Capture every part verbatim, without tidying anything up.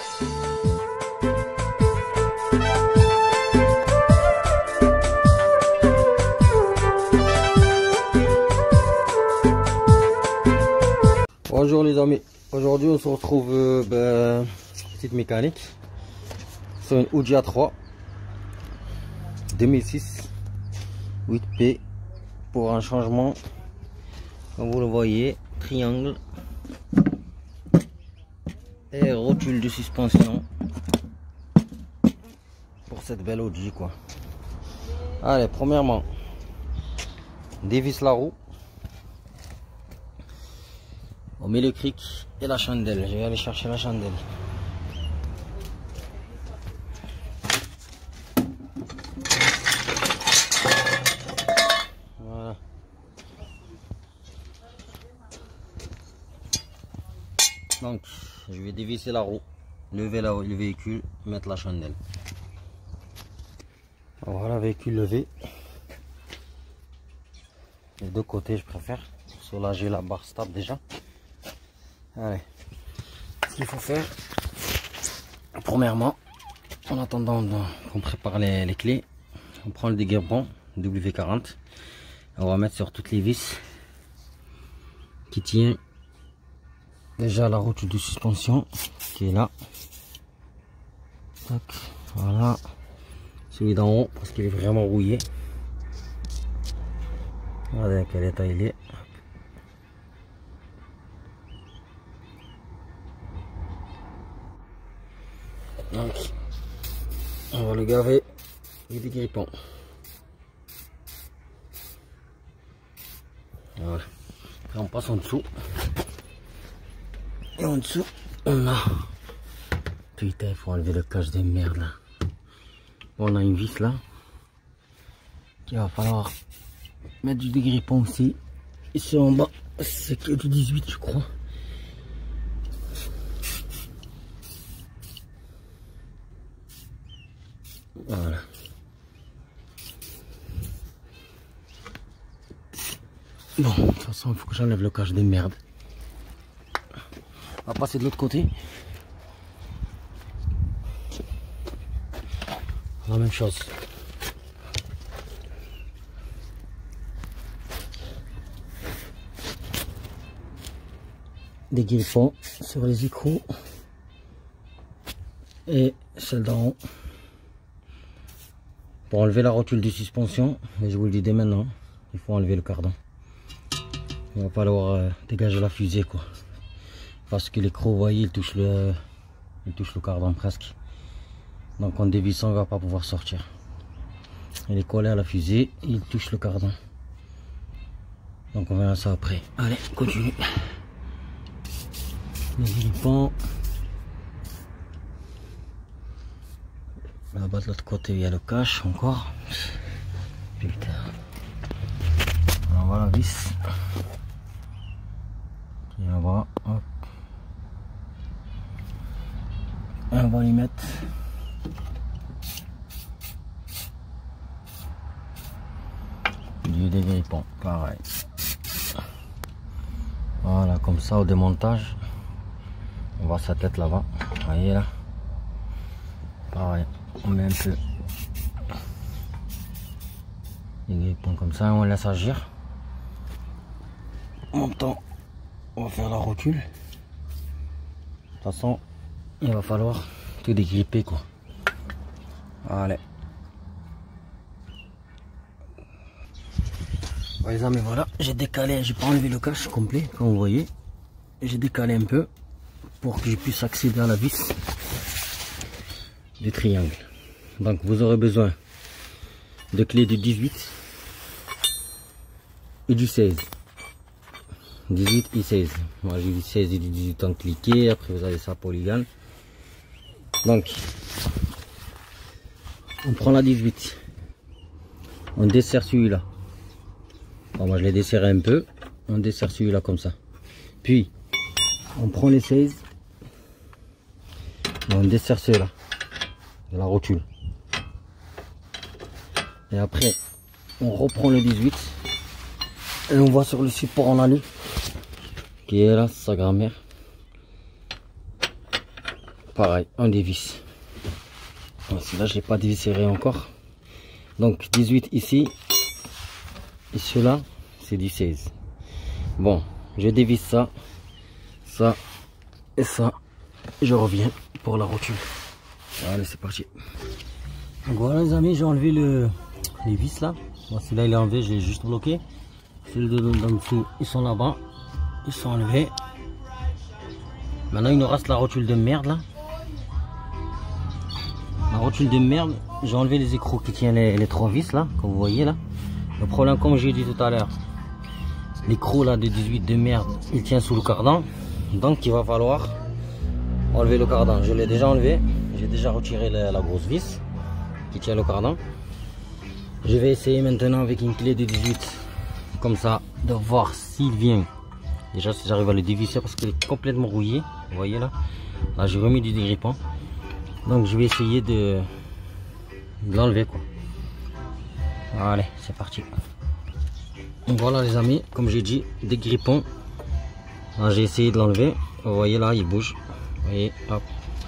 Bonjour les amis, aujourd'hui on se retrouve euh, ben, petite mécanique sur une Ouija trois deux mille six huit P pour un changement, comme vous le voyez, triangle et rotule de suspension pour cette belle Ouija quoi. Allez, premièrement dévisse la roue. On met le cric et la chandelle. Je vais aller chercher la chandelle. Voilà. Donc, je vais dévisser la roue, lever la, le véhicule, mettre la chandelle. Voilà, véhicule levé. Les deux côtés, je préfère. Soulager la barre stable déjà. Allez, ce qu'il faut faire, premièrement, en attendant qu'on prépare les, les clés, on prend le déguerpon W quarante, on va mettre sur toutes les vis qui tient déjà la rotule de suspension qui est là. Tac, voilà, celui d'en haut parce qu'il est vraiment rouillé. Regardez à quel état il est. Donc, on va le gaver avec des grippons. Voilà. Après, on passe en dessous. Et en dessous, on a... Putain, il faut enlever le cache de merde là. On a une vis là. Qu'il va falloir mettre du dégrippon aussi. Ici en bas, c'est que du dix-huit, je crois. Voilà. Bon, de toute façon, il faut que j'enlève le cache des merdes. On va passer de l'autre côté. La même chose. Des griffons sur les écrous. Et celle d'en haut. Pour enlever la rotule de suspension, mais je vous le dis dès maintenant, il faut enlever le cardan. Il va falloir euh, dégager la fusée quoi. Parce que l'écrou, vous voyez, il touche le, il touche le cardan presque. Donc en dévissant, il ne va pas pouvoir sortir. Il est collé à la fusée, et il touche le cardan. Donc on verra ça après. Allez, continue. Les grippons. Là-bas de l'autre côté il y a le cache encore. Putain. Alors voilà la vis. Et on va, hop. Et on va y mettre du dégrippon, pareil. Voilà, comme ça au démontage. On voit sa tête là-bas. Vous voyez là. Pareil. On met un peu des grippons comme ça, on laisse agir. En même temps, on va faire la rotule. De toute façon, il va falloir tout dégripper quoi. Allez. Les amis, voilà, j'ai décalé, j'ai pas enlevé le cache complet, comme vous voyez. J'ai décalé un peu pour que je puisse accéder à la vis du triangle. Donc vous aurez besoin de clés du dix-huit et du seize. dix-huit et seize. Moi j'ai du seize et du dix-huit en cliqué. Après vous avez ça polygone. Donc on prend la dix-huit. On dessert celui-là. Bon, moi je l'ai desserré un peu. On dessert celui-là comme ça. Puis on prend les seize. Et on dessert ceux-là. De la rotule. Et après on reprend le dix-huit et on voit sur le support en alu qui est là, sa grand-mère. pareil, on dévisse. Celui-là, je l'ai pas dévisseré encore. Donc dix-huit ici. Et celui-là, c'est du seize. Bon, je dévisse ça, ça et ça. Je reviens pour la rotule. Allez, c'est parti. Donc voilà les amis, j'ai enlevé le, les vis là. Bon, celui-là il est enlevé, je l'ai juste bloqué. Celui de d'en dessous, ils sont là-bas. Ils sont enlevés. Maintenant il nous reste la rotule de merde là. La rotule de merde, j'ai enlevé les écrous qui tiennent les, les trois vis là, comme vous voyez là. Le problème, comme j'ai dit tout à l'heure, l'écrou là de dix-huit de merde, il tient sous le cardan. Donc il va falloir enlever le cardan. Je l'ai déjà enlevé. J'ai déjà retiré la, la grosse vis qui tient le cardan. Je vais essayer maintenant avec une clé de dix-huit. Comme ça, de voir s'il vient. Déjà si j'arrive à le dévisser parce qu'il est complètement rouillé. Vous voyez là. Là j'ai remis du dégrippant. Donc je vais essayer de, de l'enlever quoi. Allez, c'est parti. Donc voilà les amis, comme j'ai dit, des grippons. Là j'ai essayé de l'enlever. Vous voyez là, il bouge. Vous voyez, hop.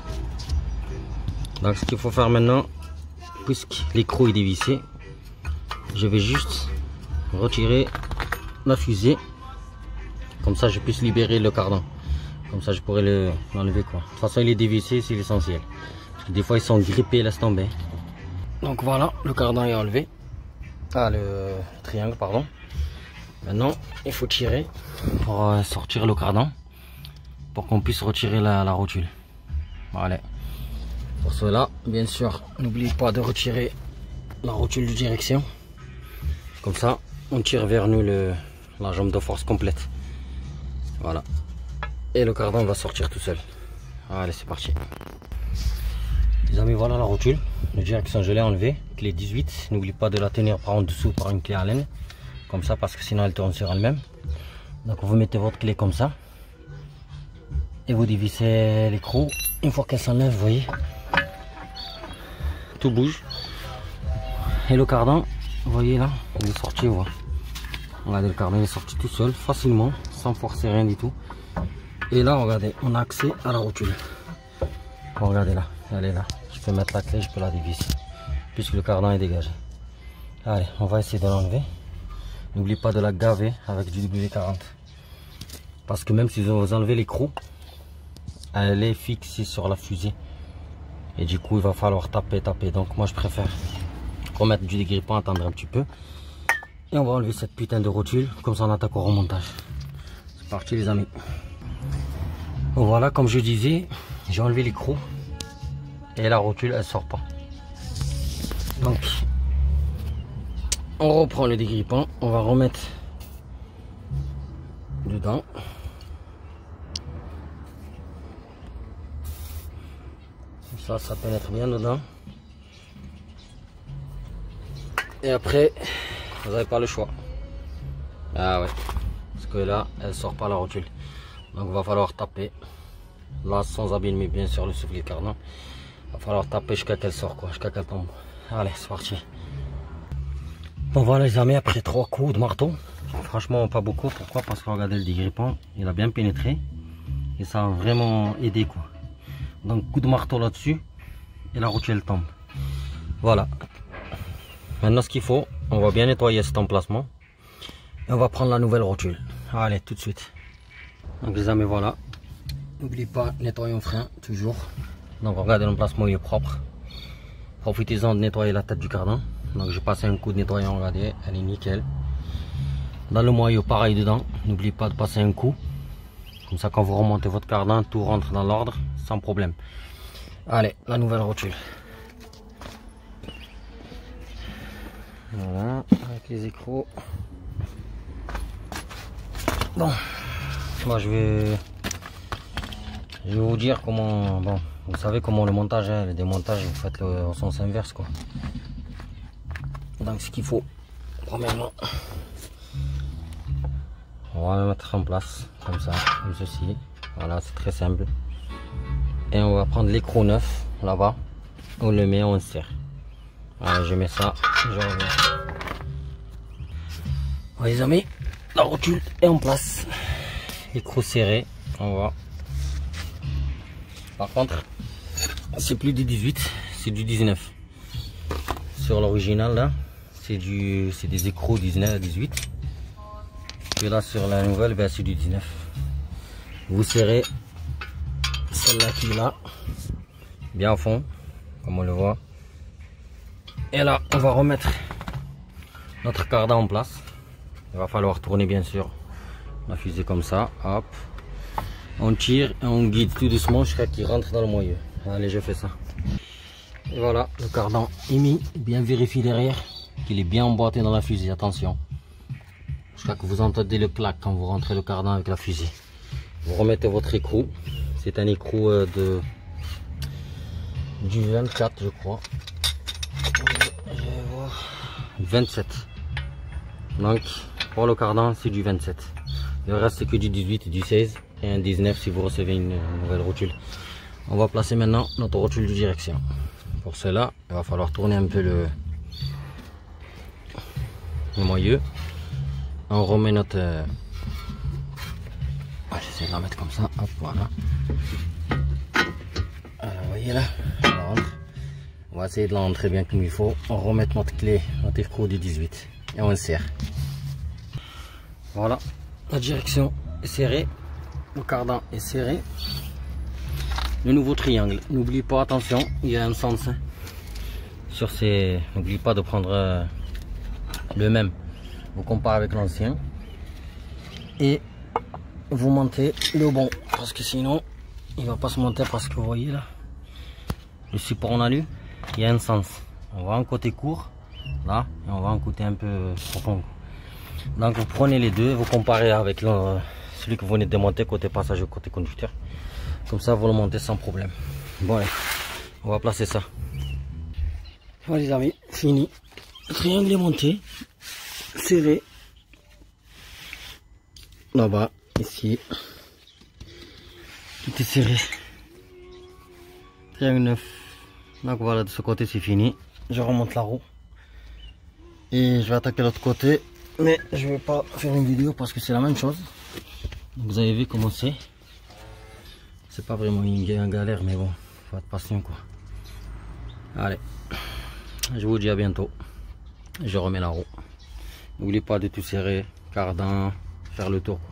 Donc ce qu'il faut faire maintenant, puisque l'écrou est dévissé, je vais juste retirer la fusée. Comme ça je puisse libérer le cardan. Comme ça je pourrais l'enlever quoi. De toute façon il est dévissé, c'est l'essentiel. Parce que des fois ils sont grippés, laisse tomber. Donc voilà, le cardan est enlevé. Ah, le triangle, pardon. Maintenant, il faut tirer pour euh, sortir le cardan. Pour qu'on puisse retirer la, la rotule. Voilà. Pour cela, bien sûr, n'oubliez pas de retirer la rotule de direction. Comme ça, on tire vers nous le, la jambe de force complète. Voilà. Et le cardan va sortir tout seul. Allez, c'est parti. Les amis, voilà la rotule de direction, je l'ai enlevée. Clé dix-huit. N'oublie pas de la tenir par en dessous par une clé à laine. Comme ça, parce que sinon elle tourne sur elle-même. Donc vous mettez votre clé comme ça. Et vous dévissez l'écrou. Une fois qu'elle s'enlève, vous voyez, tout bouge. Et le cardan, vous voyez là, il est sorti. Voilà. Regardez, le cardan il est sorti tout seul, facilement, sans forcer rien du tout. Et là, regardez, on a accès à la rotule. Bon, regardez là, elle est là. Je peux mettre la clé, je peux la dévisser. Puisque le cardan est dégagé. Allez, on va essayer de l'enlever. N'oubliez pas de la gaver avec du W quarante. Parce que même si vous enlevez l'écrou, elle est fixée sur la fusée. Et du coup, il va falloir taper, taper. Donc moi, je préfère remettre du dégrippant, attendre un petit peu. Et on va enlever cette putain de rotule. Comme ça, on attaque au remontage. C'est parti, les amis. Voilà, comme je disais, j'ai enlevé l'écrou. Et la rotule, elle sort pas. Donc, on reprend le dégrippant. On va remettre dedans. Ça, ça pénètre bien dedans. Et après, vous n'avez pas le choix. Ah ouais. Parce que là, elle sort pas la rotule. Donc, il va falloir taper. Là, sans abîmer bien sûr le soufflet cardan. Il va falloir taper jusqu'à qu'elle sorte, quoi. Jusqu'à qu'elle tombe. Allez, c'est parti. Bon, voilà les amis, après trois coups de marteau. Franchement, pas beaucoup. Pourquoi? Parce que regardez le dégrippant. Il a bien pénétré. Et ça a vraiment aidé, quoi. Donc coup de marteau là-dessus et la rotule tombe. Voilà. Maintenant ce qu'il faut, on va bien nettoyer cet emplacement et on va prendre la nouvelle rotule. Allez, tout de suite. Donc les amis, voilà. N'oubliez pas, nettoyer le frein toujours. Donc regardez, l'emplacement il est propre. Profitez-en de nettoyer la tête du cardan. Donc j'ai passé un coup de nettoyant, regardez, elle est nickel. Dans le moyeu, pareil dedans. N'oubliez pas de passer un coup. Comme ça, quand vous remontez votre cardan, tout rentre dans l'ordre sans problème. Allez, la nouvelle rotule. Voilà, avec les écrous. Bon, moi je vais, je vais vous dire comment. Bon, vous savez comment le montage, hein, le démontage, vous faites le au sens inverse, quoi. Donc, ce qu'il faut, premièrement, on va le mettre en place comme ça, comme ceci. Voilà, c'est très simple. Et on va prendre l'écrou neuf là-bas. On le met, on serre. Voilà, je mets ça, je reviens. Voilà, les amis, la rotule est en place. L'écrou serré, on va. Par contre, c'est plus du dix-huit, c'est du dix-neuf. Sur l'original là, c'est du c'est des écrous dix-neuf à dix-huit. Et là sur la nouvelle, ben, c'est du dix-neuf. Vous serrez celle-là qui est là, bien au fond, comme on le voit. Et là, on va remettre notre cardan en place. Il va falloir tourner bien sûr la fusée comme ça, hop. On tire et on guide tout doucement jusqu'à qu'il rentre dans le moyeu. Allez, je fais ça. Et voilà, le cardan est mis. Bien vérifier derrière qu'il est bien emboîté dans la fusée. Attention. Jusqu'à que vous entendez le clac quand vous rentrez le cardan avec la fusée. Vous remettez votre écrou. C'est un écrou de du vingt-quatre, je crois. Je vais voir. vingt-sept. Donc, pour le cardan, c'est du vingt-sept. Le reste, c'est que du dix-huit et du seize. Et un dix-neuf si vous recevez une nouvelle rotule. On va placer maintenant notre rotule de direction. Pour cela, il va falloir tourner un peu le, le moyeu. On remet notre... Euh... J'essaie de la mettre comme ça. Hop, voilà. Alors, vous voyez là, on rentre. On va essayer de l'entrer bien comme il faut. On remet notre clé, notre écrou du dix-huit. Et on serre. Voilà, la direction est serrée. Le cardan est serré. Le nouveau triangle. N'oublie pas, attention, il y a un sens hein, sur ces. N'oublie pas de prendre euh, le même. Vous comparez avec l'ancien. Et vous montez le bon. Parce que sinon, il va pas se monter parce que vous voyez là. Le support on allume, il y a un sens. On va en côté court, là, et on va en côté un peu profond. Donc vous prenez les deux, vous comparez avec le, celui que vous venez de démonter côté passager, côté conducteur. Comme ça vous le montez sans problème. Bon allez, on va placer ça. Voilà les amis, fini. Le triangle est monté, serré. Là-bas, ici. Tout est serré. Triangle neuf. Donc voilà, de ce côté c'est fini. Je remonte la roue. Et je vais attaquer l'autre côté. Mais je vais pas faire une vidéo parce que c'est la même chose. Vous avez vu comment c'est. C'est pas vraiment une galère, mais bon, faut être patient quoi. Allez, je vous dis à bientôt. Je remets la roue. N'oubliez pas de tout serrer, cardan, faire le tour.